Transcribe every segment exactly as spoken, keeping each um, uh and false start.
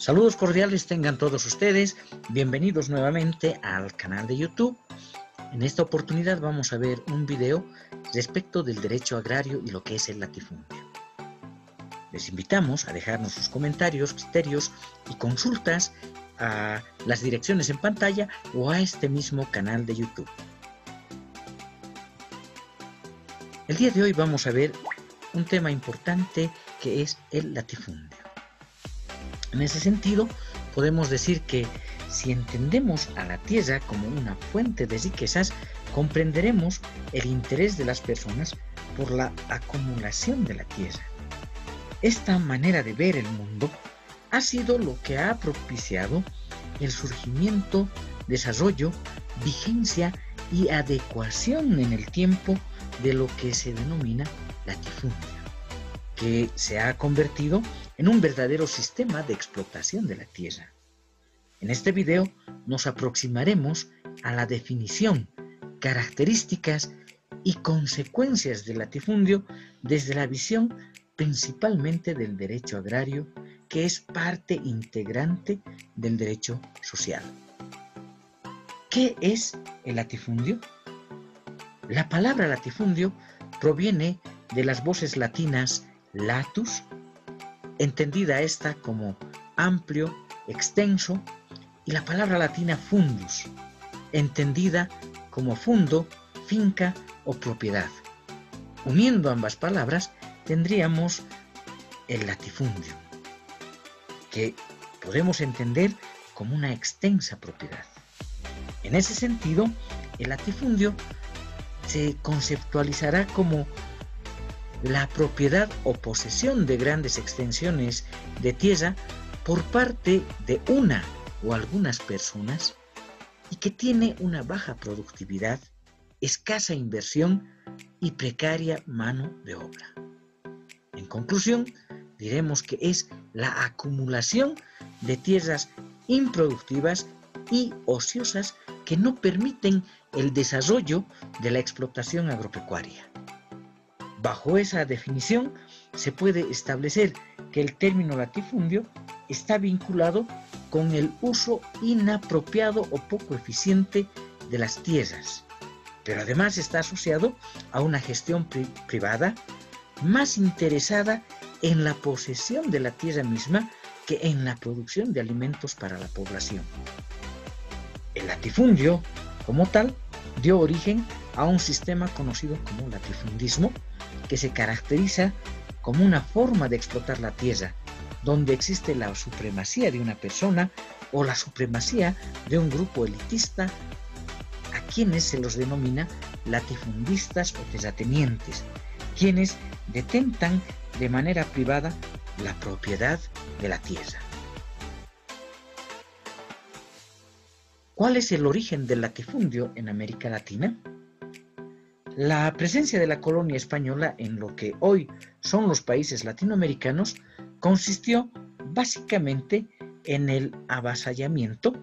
Saludos cordiales tengan todos ustedes, bienvenidos nuevamente al canal de YouTube. En esta oportunidad vamos a ver un video respecto del derecho agrario y lo que es el latifundio. Les invitamos a dejarnos sus comentarios, criterios y consultas a las direcciones en pantalla o a este mismo canal de YouTube. El día de hoy vamos a ver un tema importante que es el latifundio. En ese sentido, podemos decir que si entendemos a la tierra como una fuente de riquezas, comprenderemos el interés de las personas por la acumulación de la tierra. Esta manera de ver el mundo ha sido lo que ha propiciado el surgimiento, desarrollo, vigencia y adecuación en el tiempo de lo que se denomina latifundio, que se ha convertido en un verdadero sistema de explotación de la tierra. En este video nos aproximaremos a la definición, características y consecuencias del latifundio desde la visión principalmente del derecho agrario, que es parte integrante del derecho social. ¿Qué es el latifundio? La palabra latifundio proviene de las voces latinas latus, entendida esta como amplio, extenso, y la palabra latina fundus, entendida como fundo, finca o propiedad. Uniendo ambas palabras, tendríamos el latifundio, que podemos entender como una extensa propiedad. En ese sentido, el latifundio se conceptualizará como la propiedad o posesión de grandes extensiones de tierra por parte de una o algunas personas y que tiene una baja productividad, escasa inversión y precaria mano de obra. En conclusión, diremos que es la acumulación de tierras improductivas y ociosas que no permiten el desarrollo de la explotación agropecuaria. Bajo esa definición, se puede establecer que el término latifundio está vinculado con el uso inapropiado o poco eficiente de las tierras, pero además está asociado a una gestión pri- privada más interesada en la posesión de la tierra misma que en la producción de alimentos para la población. El latifundio, como tal, dio origen a un sistema conocido como latifundismo, que se caracteriza como una forma de explotar la tierra, donde existe la supremacía de una persona o la supremacía de un grupo elitista, a quienes se los denomina latifundistas o terratenientes, quienes detentan de manera privada la propiedad de la tierra. ¿Cuál es el origen del latifundio en América Latina? La presencia de la colonia española en lo que hoy son los países latinoamericanos consistió básicamente en el avasallamiento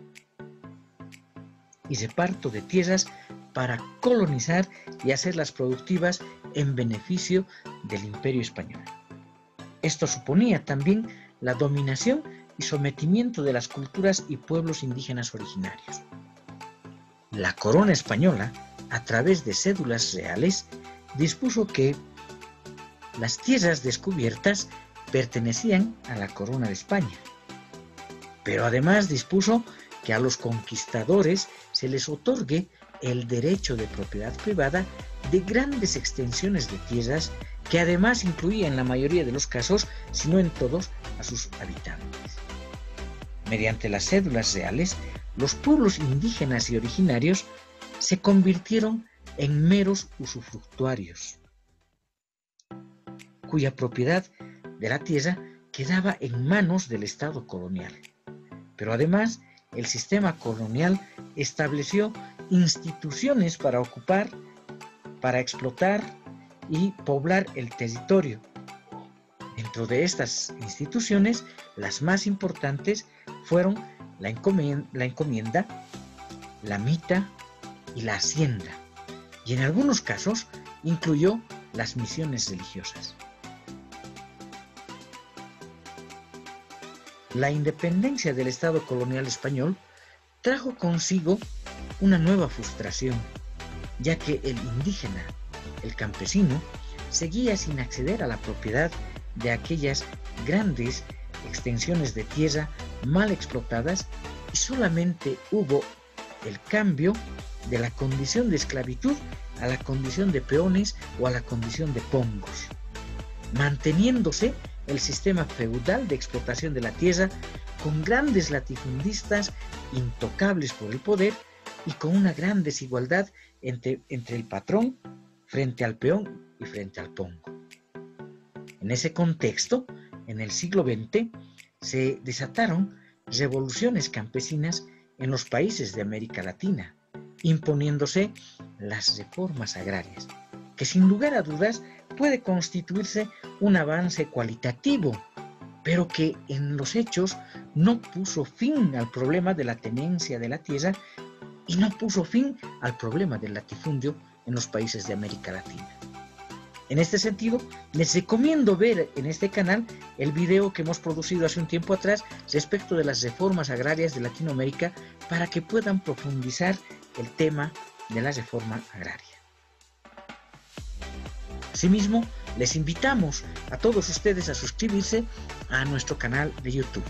y reparto de tierras para colonizar y hacerlas productivas en beneficio del Imperio español. Esto suponía también la dominación y sometimiento de las culturas y pueblos indígenas originarios. La corona española, a través de cédulas reales, dispuso que las tierras descubiertas pertenecían a la corona de España, pero además dispuso que a los conquistadores se les otorgue el derecho de propiedad privada de grandes extensiones de tierras que además incluía en la mayoría de los casos, si no en todos, a sus habitantes. Mediante las cédulas reales, los pueblos indígenas y originarios se convirtieron en meros usufructuarios, cuya propiedad de la tierra quedaba en manos del Estado colonial. Pero además, el sistema colonial estableció instituciones para ocupar, para explotar y poblar el territorio. Dentro de estas instituciones, las más importantes fueron la encomienda, la encomienda, la mita y la hacienda, y en algunos casos incluyó las misiones religiosas. La independencia del Estado colonial español trajo consigo una nueva frustración, ya que el indígena, el campesino, seguía sin acceder a la propiedad de aquellas grandes extensiones de tierra mal explotadas y solamente hubo el cambio de la condición de esclavitud a la condición de peones o a la condición de pongos, manteniéndose el sistema feudal de explotación de la tierra con grandes latifundistas intocables por el poder y con una gran desigualdad entre, entre el patrón frente al peón y frente al pongo. En ese contexto, en el siglo veinte, se desataron revoluciones campesinas en los países de América Latina, imponiéndose las reformas agrarias, que sin lugar a dudas puede constituirse un avance cualitativo, pero que en los hechos no puso fin al problema de la tenencia de la tierra y no puso fin al problema del latifundio en los países de América Latina. En este sentido, les recomiendo ver en este canal el video que hemos producido hace un tiempo atrás respecto de las reformas agrarias de Latinoamérica para que puedan profundizar el tema de la reforma agraria. Asimismo, les invitamos a todos ustedes a suscribirse a nuestro canal de YouTube.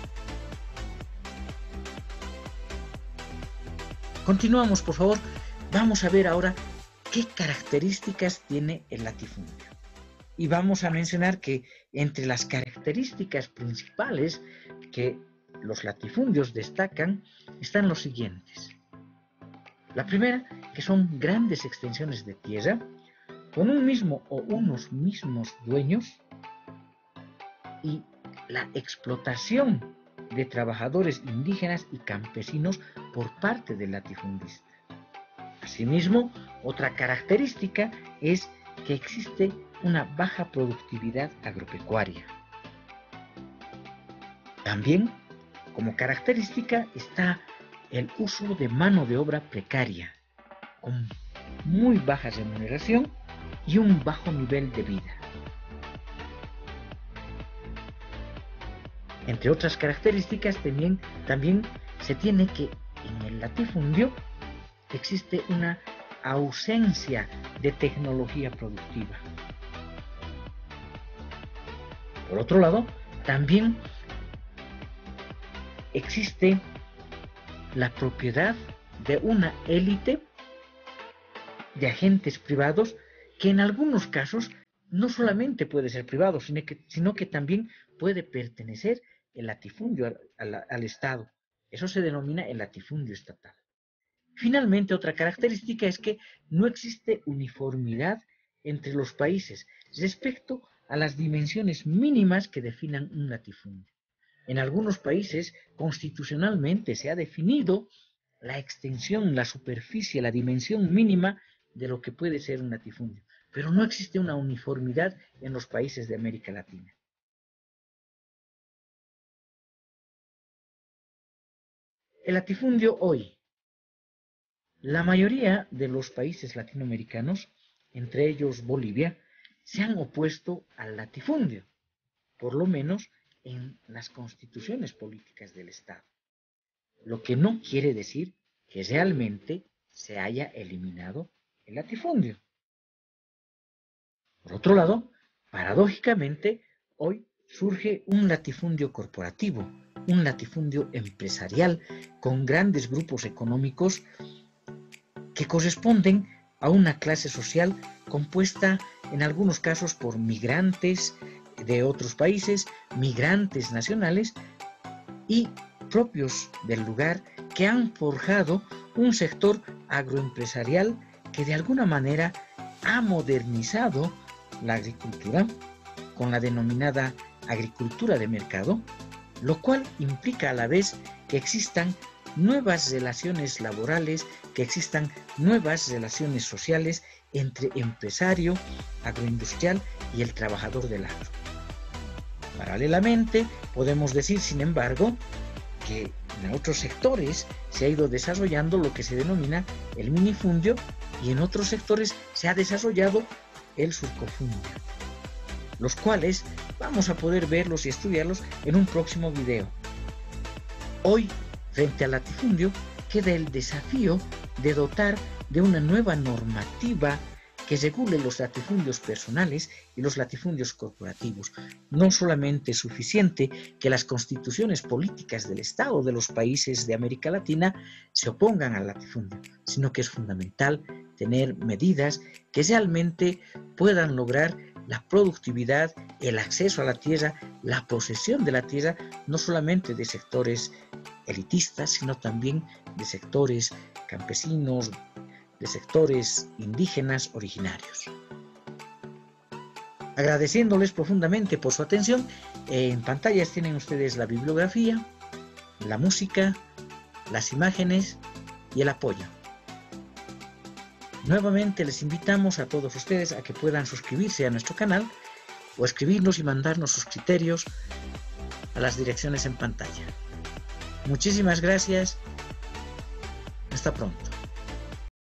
Continuamos, por favor. Vamos a ver ahora qué características tiene el latifundio. Y vamos a mencionar que entre las características principales que los latifundios destacan están los siguientes. La primera, que son grandes extensiones de tierra con un mismo o unos mismos dueños y la explotación de trabajadores indígenas y campesinos por parte del latifundista. Asimismo, otra característica es que existe una baja productividad agropecuaria. También, como característica, está el uso de mano de obra precaria, con muy baja remuneración y un bajo nivel de vida. Entre otras características, también, también se tiene que en el latifundio existe una ausencia de tecnología productiva. Por otro lado, también existe la propiedad de una élite de agentes privados que en algunos casos no solamente puede ser privado, sino que, sino que también puede pertenecer el latifundio al, al, al Estado. Eso se denomina el latifundio estatal. Finalmente, otra característica es que no existe uniformidad entre los países respecto a las dimensiones mínimas que definan un latifundio. En algunos países, constitucionalmente se ha definido la extensión, la superficie, la dimensión mínima de lo que puede ser un latifundio, pero no existe una uniformidad en los países de América Latina. El latifundio hoy. La mayoría de los países latinoamericanos, entre ellos Bolivia, se han opuesto al latifundio, por lo menos en las constituciones políticas del Estado, lo que no quiere decir que realmente se haya eliminado el latifundio. Por otro lado, paradójicamente, hoy surge un latifundio corporativo, un latifundio empresarial con grandes grupos económicos que corresponden a una clase social compuesta en algunos casos por migrantes de otros países, migrantes nacionales y propios del lugar que han forjado un sector agroempresarial que de alguna manera ha modernizado la agricultura con la denominada agricultura de mercado, lo cual implica a la vez que existan nuevas relaciones laborales, que existan nuevas relaciones sociales entre empresario, agroindustrial y el trabajador del agro. Paralelamente, podemos decir, sin embargo, que en otros sectores se ha ido desarrollando lo que se denomina el minifundio y en otros sectores se ha desarrollado el surcofundio, los cuales vamos a poder verlos y estudiarlos en un próximo video. Hoy, frente al latifundio, queda el desafío de dotar de una nueva normativa que regule los latifundios personales y los latifundios corporativos. No solamente es suficiente que las constituciones políticas del Estado de los países de América Latina se opongan al latifundio, sino que es fundamental tener medidas que realmente puedan lograr la productividad, el acceso a la tierra, la posesión de la tierra, no solamente de sectores elitistas, sino también de sectores campesinos, de sectores indígenas originarios. Agradeciéndoles profundamente por su atención, en pantallas tienen ustedes la bibliografía, la música, las imágenes y el apoyo. Nuevamente les invitamos a todos ustedes a que puedan suscribirse a nuestro canal o escribirnos y mandarnos sus criterios a las direcciones en pantalla. Muchísimas gracias. Hasta pronto.